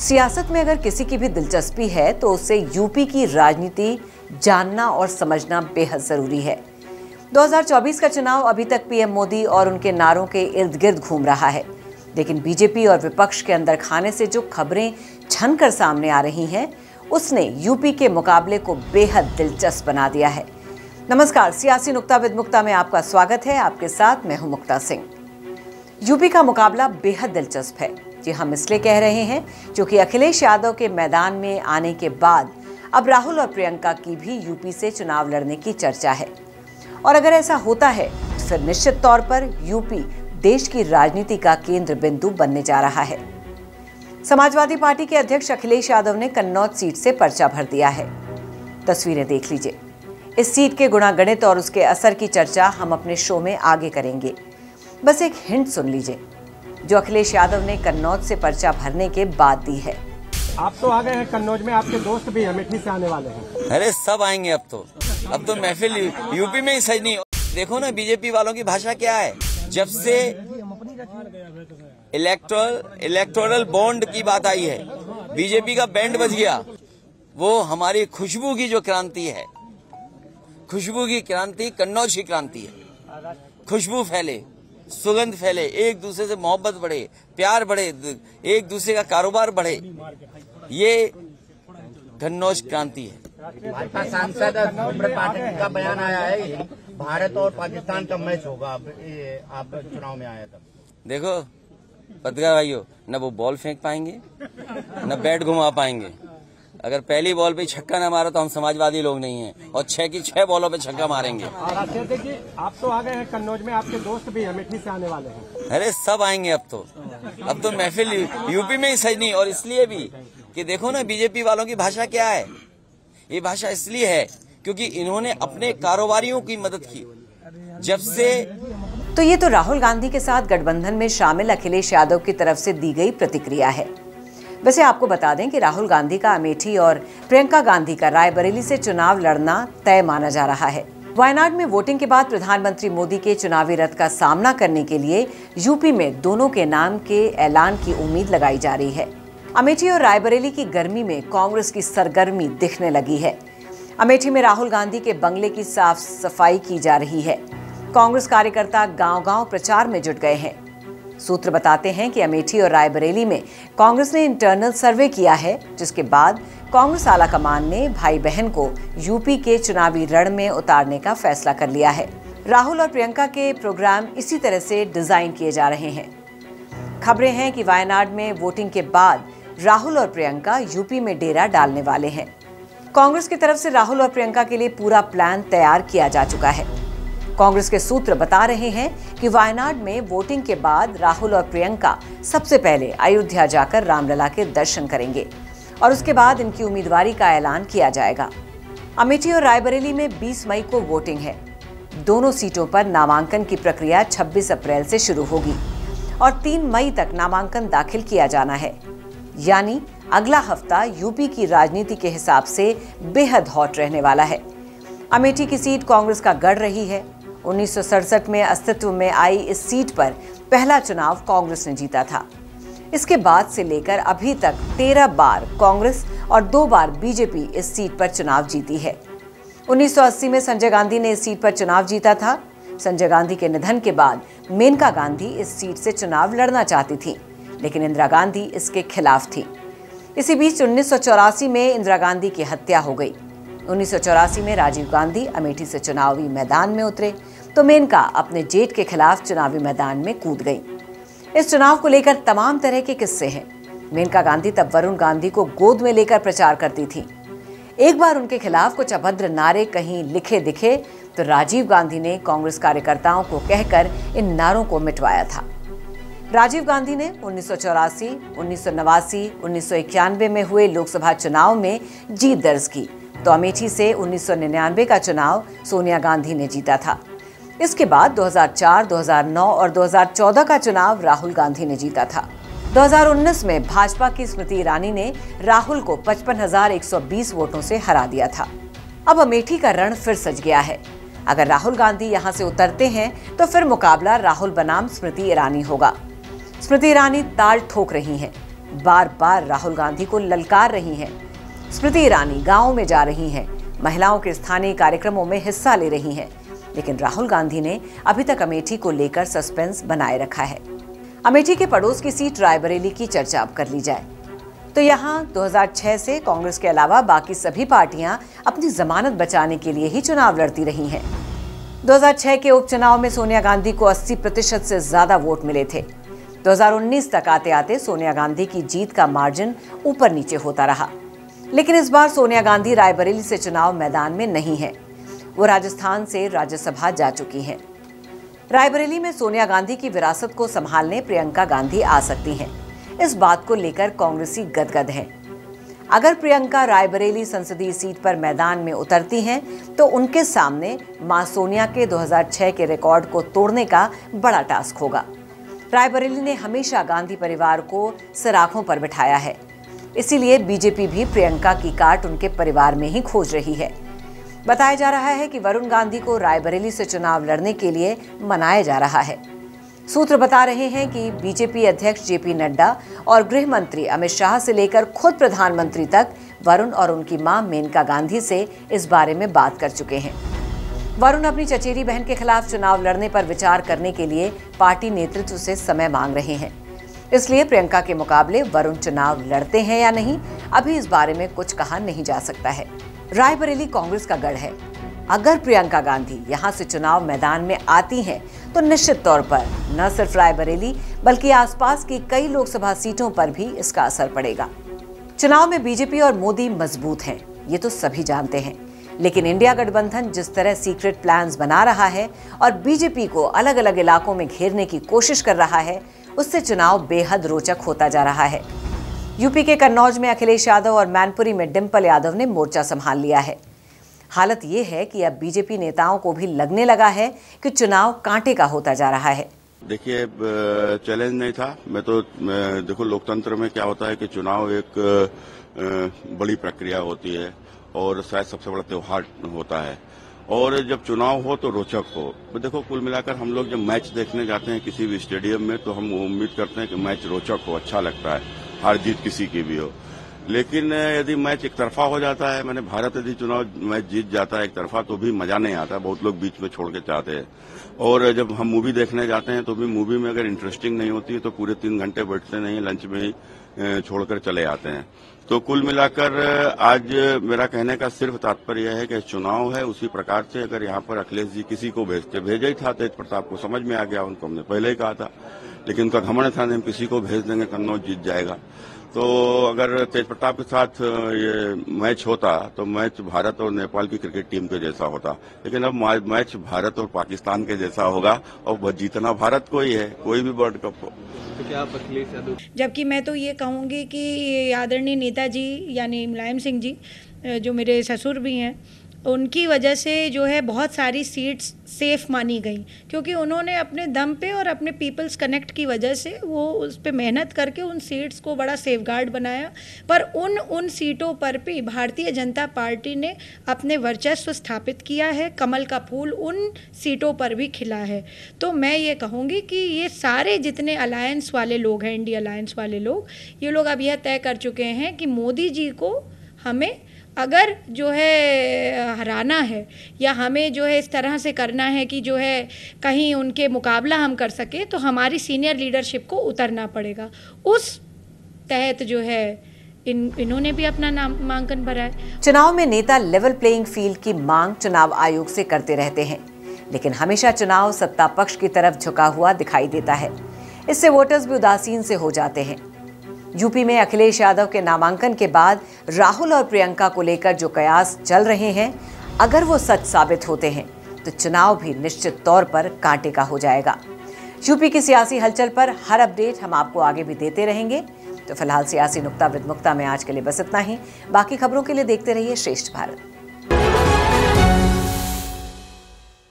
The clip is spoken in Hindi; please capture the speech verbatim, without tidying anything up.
सियासत में अगर किसी की भी दिलचस्पी है तो उसे यूपी की राजनीति जानना और समझना बेहद जरूरी है। दो हज़ार चौबीस का चुनाव अभी तक पीएम मोदी और उनके नारों के इर्द गिर्द घूम रहा है, लेकिन बीजेपी और विपक्ष के अंदर खाने से जो खबरें छनकर सामने आ रही हैं, उसने यूपी के मुकाबले को बेहद दिलचस्प बना दिया है। नमस्कार, सियासी नुक्ता विद मुक्ता में आपका स्वागत है। आपके साथ मैं हूं मुक्ता सिंह। यूपी का मुकाबला बेहद दिलचस्प है। जी हम इसलिए कह रहे हैं क्योंकि अखिलेश यादव के मैदान में आने के बाद अब राहुल और प्रियंका की भी यूपी से चुनाव लड़ने की चर्चा है। और अगर ऐसा होता है तो फिर निश्चित तौर पर यूपी देश की राजनीति का केंद्र बिंदु बनने जा रहा है। समाजवादी पार्टी के अध्यक्ष अखिलेश यादव ने कन्नौज सीट से पर्चा भर दिया है। तस्वीरें देख लीजिए। इस सीट के गुणागणित और उसके असर की चर्चा हम अपने शो में आगे करेंगे। बस एक हिंट सुन लीजिए जो अखिलेश यादव ने कन्नौज से पर्चा भरने के बाद दी है। आप तो आ गए हैं कन्नौज में, आपके दोस्त भी अमेठी से आने वाले हैं। अरे सब आएंगे अब तो अब तो महफिल यूपी में ही सही नहीं। देखो ना बीजेपी वालों की भाषा क्या है। जब से इलेक्टोरल इलेक्टोरल बॉन्ड की बात आई है, बीजेपी का बैंड बज गया। वो हमारी खुशबू की जो क्रांति है, खुशबू की क्रांति कन्नौज की क्रांति है। खुशबू फैले, सुगंध फैले, एक दूसरे से मोहब्बत बढ़े, प्यार बढ़े, एक दूसरे का कारोबार बढ़े, ये कन्नौज क्रांति है। भाजपा सांसद सुब्रत पाठक का बयान आया है, भारत और पाकिस्तान का मैच होगा। आप, आप चुनाव में आया तब देखो पत्रकार भाइयों, न वो बॉल फेंक पाएंगे न बैट घुमा पाएंगे। अगर पहली बॉल पे छक्का न मारा तो हम समाजवादी लोग नहीं हैं, और छह की छह बॉलों पे छक्का मारेंगे। जी आप तो आ गए हैं कन्नौज में, आपके दोस्त भी अमेठी से आने वाले हैं। अरे सब आएंगे अब तो अब तो महफिल यूपी में ही सही नहीं। और इसलिए भी कि देखो ना बीजेपी वालों की भाषा क्या है। ये भाषा इसलिए है क्योंकि इन्होंने अपने कारोबारियों की मदद की। जब से तो ये तो राहुल गांधी के साथ गठबंधन में शामिल अखिलेश यादव की तरफ से दी गई प्रतिक्रिया है। वैसे आपको बता दें कि राहुल गांधी का अमेठी और प्रियंका गांधी का रायबरेली से चुनाव लड़ना तय माना जा रहा है। वायनाड में वोटिंग के बाद प्रधानमंत्री मोदी के चुनावी रथ का सामना करने के लिए यूपी में दोनों के नाम के ऐलान की उम्मीद लगाई जा रही है। अमेठी और रायबरेली की गर्मी में कांग्रेस की सरगर्मी दिखने लगी है। अमेठी में राहुल गांधी के बंगले की साफ सफाई की जा रही है। कांग्रेस कार्यकर्ता गांव-गांव प्रचार में जुट गए हैं। सूत्र बताते हैं कि अमेठी और रायबरेली में कांग्रेस ने इंटरनल सर्वे किया है, जिसके बाद कांग्रेस आला कमान ने भाई बहन को यूपी के चुनावी रण में उतारने का फैसला कर लिया है। राहुल और प्रियंका के प्रोग्राम इसी तरह से डिजाइन किए जा रहे हैं। खबरें हैं कि वायनाड में वोटिंग के बाद राहुल और प्रियंका यूपी में डेरा डालने वाले हैं। कांग्रेस की तरफ से राहुल और प्रियंका के लिए पूरा प्लान तैयार किया जा चुका है। कांग्रेस के सूत्र बता रहे हैं कि वायनाड में वोटिंग के बाद राहुल और प्रियंका सबसे पहले अयोध्या जाकर रामलला के दर्शन करेंगे और उसके बाद इनकी उम्मीदवारी का ऐलान किया जाएगा। अमेठी और रायबरेली में बीस मई को वोटिंग है। दोनों सीटों पर नामांकन की प्रक्रिया छब्बीस अप्रैल से शुरू होगी और तीन मई तक नामांकन दाखिल किया जाना है। यानी अगला हफ्ता यूपी की राजनीति के हिसाब से बेहद हॉट रहने वाला है। अमेठी की सीट कांग्रेस का गढ़ रही है। उन्नीस सौ सड़सठ में अस्तित्व में आई इस सीट पर पहला चुनाव कांग्रेस ने जीता था। इसके बाद से लेकर अभी तक तेरह बार कांग्रेस और दो बार बीजेपी इस सीट पर चुनाव जीती है। उन्नीस सौ अस्सी में संजय गांधी ने इस सीट पर चुनाव जीता था। संजय गांधी के निधन के बाद मेनका गांधी इस सीट से चुनाव लड़ना चाहती थी, लेकिन इंदिरा गांधी इसके खिलाफ थी। इसी बीच उन्नीस सौ चौरासी में इंदिरा गांधी की हत्या हो गई। उन्नीस सौ चौरासी में राजीव गांधी अमेठी से चुनावी मैदान में उतरे तो मेनका अपने जेठ के खिलाफ चुनावी मैदान में कूद गई। इस चुनाव को लेकर तमाम तरह के किस्से हैं। मेनका गांधी तब वरुण गांधी को गोद में लेकर प्रचार करती थी। एक बार उनके खिलाफ कुछ अभद्र नारे कहीं लिखे दिखे तो राजीव गांधी ने कांग्रेस कार्यकर्ताओं को कहकर इन नारों को मिटवाया था। राजीव गांधी ने उन्नीस सौ चौरासी, उन्नीस सौ नवासी, उन्नीस सौ इक्यानवे में हुए लोकसभा चुनाव में जीत दर्ज की तो अमेठी से उन्नीस सौ निन्यानवे का चुनाव सोनिया गांधी ने जीता था। इसके बाद दो हज़ार चार, दो हज़ार नौ और दो हज़ार चौदह का चुनाव राहुल गांधी ने जीता था। दो हज़ार उन्नीस में भाजपा की स्मृति ईरानी ने राहुल को पचपन हजार एक सौ बीस वोटों से हरा दिया था। अब अमेठी का रण फिर सज गया है। अगर राहुल गांधी यहां से उतरते हैं तो फिर मुकाबला राहुल बनाम स्मृति ईरानी होगा। स्मृति ईरानी ताल ठोक रही हैं। बार बार राहुल गांधी को ललकार रही हैं। स्मृति ईरानी गांवों में जा रही हैं, महिलाओं के स्थानीय कार्यक्रमों में हिस्सा ले रही हैं, लेकिन राहुल गांधी ने अभी तक अमेठी को लेकर सस्पेंस बनाए रखा है। अमेठी के पड़ोस की सीट रायबरेली की चर्चा अब कर ली जाए तो यहाँ दो हज़ार छह से कांग्रेस के अलावा बाकी सभी पार्टियां अपनी जमानत बचाने के लिए ही चुनाव लड़ती रही हैं। दो हज़ार छह के उपचुनाव में सोनिया गांधी को अस्सी प्रतिशत से ज्यादा वोट मिले थे। दो हज़ार उन्नीस तक आते आते सोनिया गांधी की जीत का मार्जिन ऊपर नीचे होता रहा, लेकिन इस बार सोनिया गांधी रायबरेली से चुनाव मैदान में नहीं है। वो राजस्थान से राज्यसभा जा चुकी हैं। रायबरेली में सोनिया गांधी की विरासत को संभालने प्रियंका गांधी आ सकती हैं। इस बात को लेकर कांग्रेसी गदगद हैं। अगर प्रियंका रायबरेली संसदीय सीट पर मैदान में उतरती हैं तो उनके सामने मां सोनिया के दो हज़ार छह के रिकॉर्ड को तोड़ने का बड़ा टास्क होगा। रायबरेली ने हमेशा गांधी परिवार को सराखों पर बिठाया है, इसीलिए बीजेपी भी प्रियंका की काट उनके परिवार में ही खोज रही है। बताया जा रहा है कि वरुण गांधी को रायबरेली से चुनाव लड़ने के लिए मनाया जा रहा है। सूत्र बता रहे हैं कि बीजेपी अध्यक्ष जेपी नड्डा और गृह मंत्री अमित शाह से लेकर खुद प्रधानमंत्री तक वरुण और उनकी मां मेनका गांधी से इस बारे में बात कर चुके हैं। वरुण अपनी चचेरी बहन के खिलाफ चुनाव लड़ने पर विचार करने के लिए पार्टी नेतृत्व से समय मांग रहे हैं, इसलिए प्रियंका के मुकाबले वरुण चुनाव लड़ते हैं या नहीं, अभी इस बारे में कुछ कहा नहीं जा सकता है। रायबरेली कांग्रेस का गढ़ है। अगर प्रियंका गांधी यहां से चुनाव मैदान में आती हैं तो निश्चित तौर पर न सिर्फ रायबरेली बल्कि आसपास की कई लोकसभा सीटों पर भी इसका असर पड़ेगा। चुनाव में बीजेपी और मोदी मजबूत हैं, ये तो सभी जानते हैं, लेकिन इंडिया गठबंधन जिस तरह सीक्रेट प्लान्स बना रहा है और बीजेपी को अलग अलग इलाकों में घेरने की कोशिश कर रहा है, उससे चुनाव बेहद रोचक होता जा रहा है। यूपी के कन्नौज में अखिलेश यादव और मैनपुरी में डिंपल यादव ने मोर्चा संभाल लिया है। हालत ये है कि अब बीजेपी नेताओं को भी लगने लगा है कि चुनाव कांटे का होता जा रहा है। देखिए, चैलेंज नहीं था। मैं तो देखो, लोकतंत्र में क्या होता है कि चुनाव एक बड़ी प्रक्रिया होती है और शायद सबसे बड़ा त्योहार होता है, और जब चुनाव हो तो रोचक हो। देखो, कुल मिलाकर हम लोग जब मैच देखने जाते हैं किसी भी स्टेडियम में तो हम उम्मीद करते हैं कि मैच रोचक हो, अच्छा लगता है, हार जीत किसी की भी हो। लेकिन यदि मैच एक तरफा हो जाता है, मैंने भारत यदि चुनाव मैच जीत जाता है एक तरफा, तो भी मजा नहीं आता। बहुत लोग बीच में छोड़ के चाहते हैं। और जब हम मूवी देखने जाते हैं तो भी मूवी में अगर इंटरेस्टिंग नहीं होती है तो पूरे तीन घंटे बैठते नहीं, लंच में ही छोड़कर चले आते हैं। तो कुल मिलाकर आज मेरा कहने का सिर्फ तात्पर्य है कि चुनाव है, उसी प्रकार से अगर यहाँ पर अखिलेश जी किसी को भेजते, भेजा ही था तेज प्रताप को, समझ में आ गया उनको, हमने पहले ही कहा था, लेकिन उनका घमंड था, हम किसी को भेज देंगे कन्नौज जीत जाएगा। तो अगर तेज प्रताप के साथ ये मैच होता तो मैच भारत और नेपाल की क्रिकेट टीम के जैसा होता, लेकिन अब मैच भारत और पाकिस्तान के जैसा होगा और जीतना भारत को ही है, कोई भी वर्ल्ड कप हो। तो क्या आप अखिलेश यादव? जबकि मैं तो ये कहूँगी कि आदरणीय नेताजी यानी मुलायम सिंह जी, जो मेरे ससुर भी हैं, उनकी वजह से जो है बहुत सारी सीट्स सेफ मानी गई, क्योंकि उन्होंने अपने दम पे और अपने पीपल्स कनेक्ट की वजह से वो उस पे मेहनत करके उन सीट्स को बड़ा सेफगार्ड बनाया। पर उन उन सीटों पर भी भारतीय जनता पार्टी ने अपने वर्चस्व स्थापित किया है, कमल का फूल उन सीटों पर भी खिला है। तो मैं ये कहूँगी कि ये सारे जितने अलायंस वाले लोग हैं, इंडिया अलायंस वाले लोग, ये लोग अब यह तय कर चुके हैं कि मोदी जी को हमें अगर जो है हराना है या हमें जो है इस तरह से करना है कि जो है कहीं उनके मुकाबला हम कर सके, तो हमारी सीनियर लीडरशिप को उतरना पड़ेगा। उस तहत जो है इन इन्होंने भी अपना नामांकन भरा है। चुनाव में नेता लेवल प्लेइंग फील्ड की मांग चुनाव आयोग से करते रहते हैं, लेकिन हमेशा चुनाव सत्ता पक्ष की तरफ झुका हुआ दिखाई देता है। इससे वोटर्स भी उदासीन से हो जाते हैं। यूपी में अखिलेश यादव के नामांकन के बाद राहुल और प्रियंका को लेकर जो कयास चल रहे हैं, अगर वो सच साबित होते हैं तो चुनाव भी निश्चित तौर पर कांटे का हो जाएगा। यूपी की सियासी हलचल पर हर अपडेट हम आपको आगे भी देते रहेंगे। तो फिलहाल सियासी नुक्ता विद मुक्ता में आज के लिए बस इतना ही। बाकी खबरों के लिए देखते रहिए श्रेष्ठ भारत।